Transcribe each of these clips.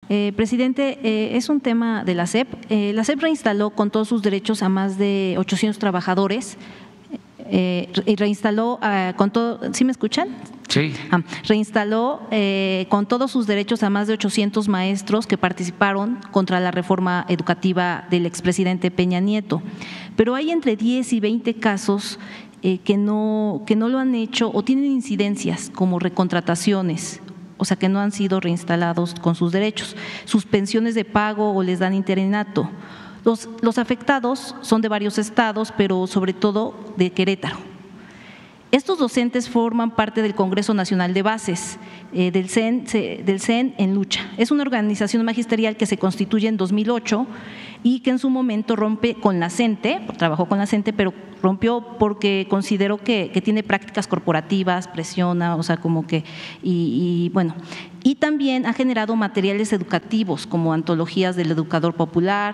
Presidente, es un tema de la SEP. La SEP reinstaló con todos sus derechos a más de 800 trabajadores y reinstaló con todo… ¿Sí me escuchan? Sí. Reinstaló con todos sus derechos a más de 800 maestros que participaron contra la reforma educativa del expresidente Peña Nieto. Pero hay entre 10 y 20 casos que no lo han hecho o tienen incidencias como recontrataciones, o sea que no han sido reinstalados con sus derechos, suspensiones de pago o les dan interinato. Los afectados son de varios estados, pero sobre todo de Querétaro. Estos docentes forman parte del Congreso Nacional de Bases, del CEN en Lucha. Es una organización magisterial que se constituye en 2008 y que en su momento rompe con la CENTE, trabajó con la CENTE, pero rompió porque consideró que tiene prácticas corporativas, presiona, o sea, como que, y bueno, y también ha generado materiales educativos como antologías del educador popular,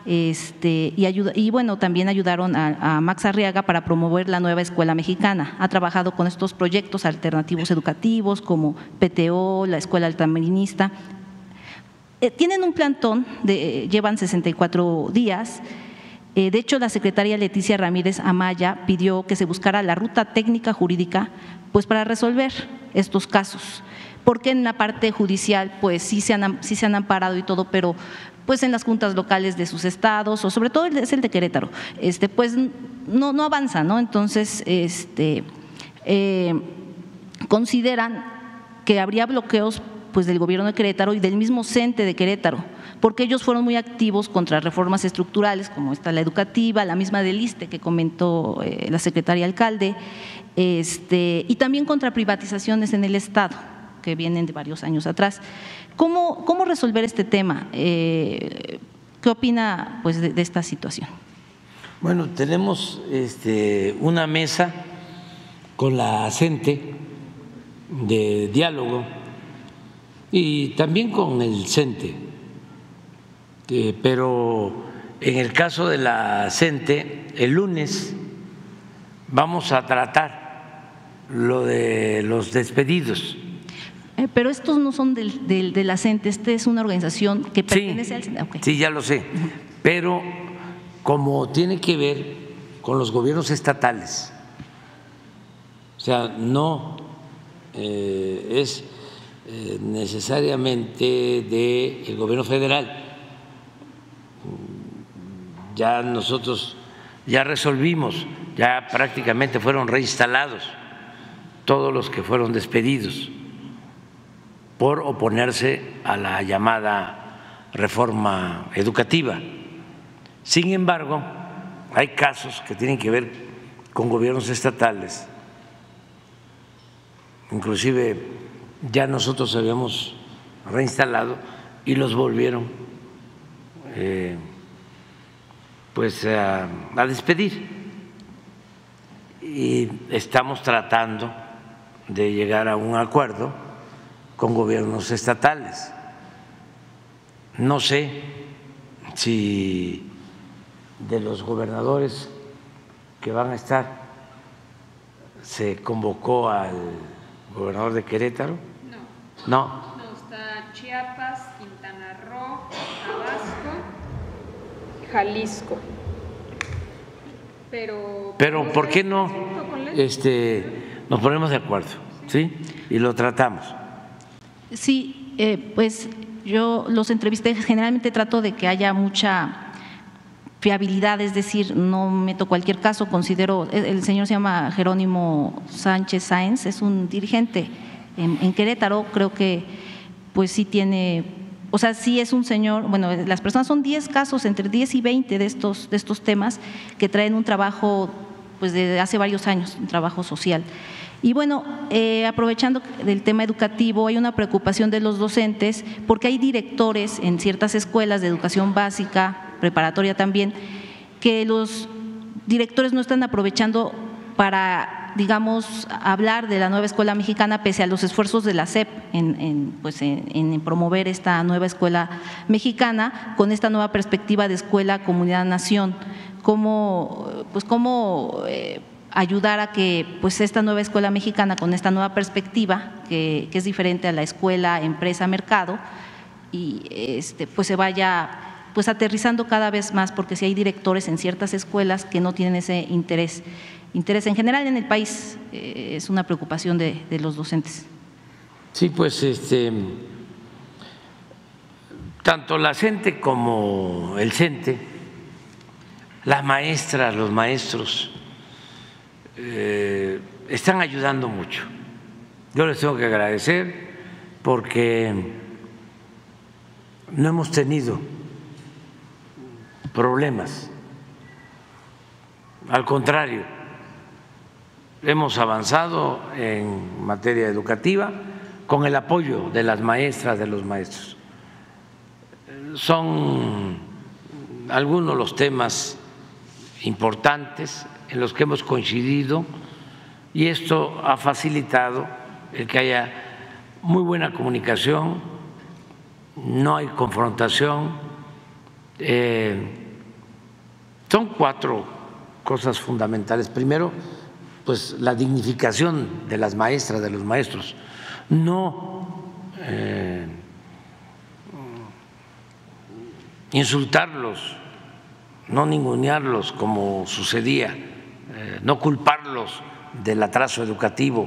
y bueno, también ayudaron a Max Arriaga para promover la nueva escuela mexicana. Ha trabajado con estos proyectos alternativos educativos como PTO, la escuela altamirista. Tienen un plantón, llevan 64 días. De hecho, la secretaria Leticia Ramírez Amaya pidió que se buscara la ruta técnica jurídica pues para resolver estos casos, porque en la parte judicial pues sí se han amparado y todo, pero pues en las juntas locales de sus estados, o sobre todo es el de Querétaro, pues no avanza, ¿no? Entonces, consideran que habría bloqueos pues del gobierno de Querétaro y del mismo CENTE de Querétaro, porque ellos fueron muy activos contra reformas estructurales como esta la educativa, la misma del ISSSTE que comentó la secretaria alcalde, y también contra privatizaciones en el Estado que vienen de varios años atrás. ¿Cómo resolver este tema? ¿Qué opina pues de esta situación? Bueno, tenemos una mesa con la CENTE de diálogo y también con el CENTE, pero en el caso de la CENTE, el lunes vamos a tratar lo de los despedidos. Pero estos no son de la CENTE, es una organización que pertenece al CENTE. Okay. Sí, ya lo sé, pero como tiene que ver con los gobiernos estatales, o sea, no es necesariamente del gobierno federal. Ya nosotros ya resolvimos, ya prácticamente fueron reinstalados todos los que fueron despedidos por oponerse a la llamada reforma educativa. Sin embargo, hay casos que tienen que ver con gobiernos estatales, inclusive ya nosotros habíamos reinstalado y los volvieron pues a despedir, y estamos tratando de llegar a un acuerdo con gobiernos estatales. No sé si de los gobernadores que van a estar se convocó al gobernador de Querétaro. No, está Chiapas, Quintana Roo, Tabasco, Jalisco. Pero ¿por qué no nos ponemos de acuerdo, sí? Y lo tratamos. Sí, pues yo los entrevisté, generalmente trato de que haya mucha fiabilidad, es decir, no meto cualquier caso, considero, el señor se llama Jerónimo Sánchez Sáenz, es un dirigente en Querétaro, creo que pues sí tiene, o sea, sí es un señor, bueno, las personas son 10 casos, entre 10 y 20 de estos temas que traen un trabajo pues de hace varios años, un trabajo social. Y bueno, aprovechando del tema educativo, hay una preocupación de los docentes porque hay directores en ciertas escuelas de educación básica, preparatoria también, que los directores no están aprovechando para, digamos, hablar de la nueva escuela mexicana pese a los esfuerzos de la SEP en promover esta nueva escuela mexicana con esta nueva perspectiva de escuela, comunidad, nación. ¿Cómo ayudar a que pues esta nueva escuela mexicana con esta nueva perspectiva que es diferente a la escuela, empresa, mercado, pues se vaya pues aterrizando cada vez más, porque si hay directores en ciertas escuelas que no tienen ese interés en general en el país, es una preocupación de los docentes. Sí, pues tanto la CENTE como el CENTE, las maestras, los maestros, están ayudando mucho. Yo les tengo que agradecer porque no hemos tenido problemas. Al contrario, hemos avanzado en materia educativa con el apoyo de las maestras, de los maestros. Son algunos los temas importantes en los que hemos coincidido y esto ha facilitado el que haya muy buena comunicación, no hay confrontación. Son 4 cosas fundamentales. Primero, pues la dignificación de las maestras, de los maestros, no insultarlos, no ningunearlos como sucedía, no culparlos del atraso educativo,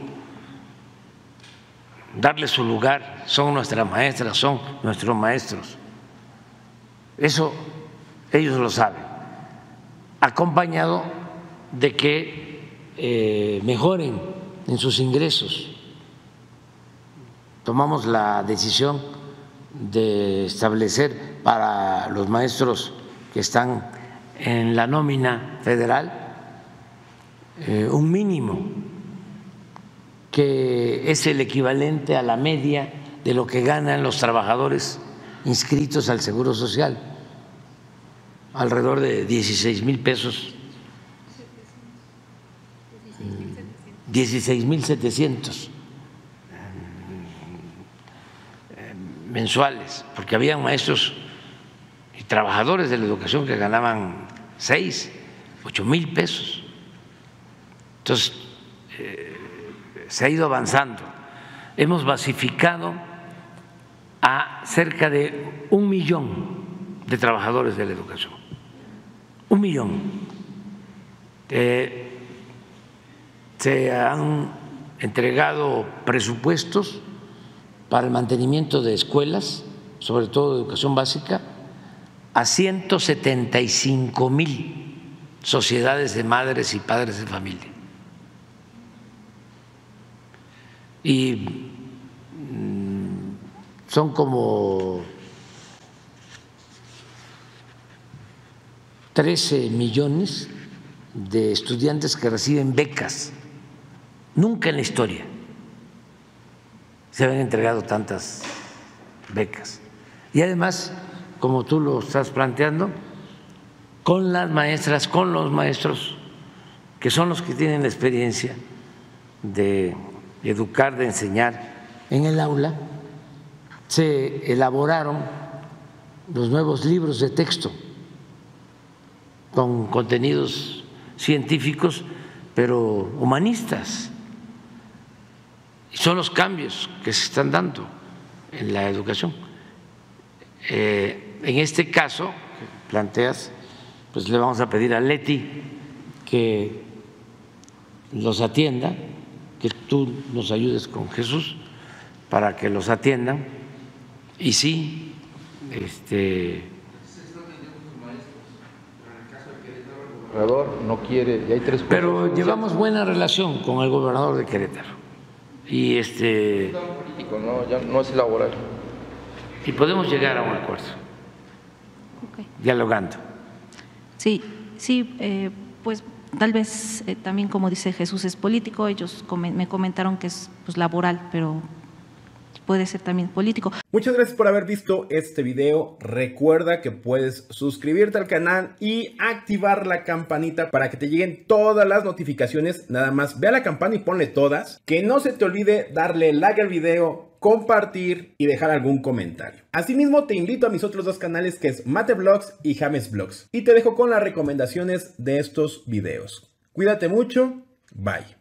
darles su lugar. Son nuestras maestras, son nuestros maestros. Eso ellos lo saben, acompañado de que mejoren en sus ingresos. Tomamos la decisión de establecer para los maestros que están en la nómina federal un mínimo que es el equivalente a la media de lo que ganan los trabajadores inscritos al Seguro Social, alrededor de 16,000 pesos, 16,700 mensuales, porque había maestros y trabajadores de la educación que ganaban 6, 8,000 pesos. Entonces, se ha ido avanzando. Hemos basificado a cerca de 1 millón de trabajadores de la educación. 1 millón. Se han entregado presupuestos para el mantenimiento de escuelas, sobre todo de educación básica, a 175,000 sociedades de madres y padres de familia. Y son como 13 millones de estudiantes que reciben becas. Nunca en la historia se habían entregado tantas becas. Y además, como tú lo estás planteando, con las maestras, con los maestros, que son los que tienen la experiencia de educar, de enseñar en el aula, se elaboraron los nuevos libros de texto con contenidos científicos, pero humanistas. Son los cambios que se están dando en la educación. En este caso que planteas, pues le vamos a pedir a Leti que los atienda, que tú nos ayudes con Jesús para que los atiendan. Y sí, no quiere, y hay 3 pero llevamos buena relación con el gobernador de Querétaro y no, ya no es laboral. Y podemos llegar a un acuerdo, dialogando. Sí, pues tal vez también, como dice Jesús, es político. Ellos me comentaron que es pues laboral, pero puede ser también político. Muchas gracias por haber visto este video. Recuerda que puedes suscribirte al canal y activar la campanita para que te lleguen todas las notificaciones. Nada más ve a la campana y ponle todas. Que no se te olvide darle like al video, compartir y dejar algún comentario. Asimismo, te invito a mis otros 2 canales, que es Mate Vlogs y James Vlogs. Y te dejo con las recomendaciones de estos videos. Cuídate mucho. Bye.